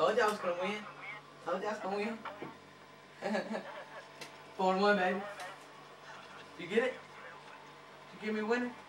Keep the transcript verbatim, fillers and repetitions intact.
Told you I was gonna win. Told you I was gonna win. Four and one, baby. You get it? You give me winning?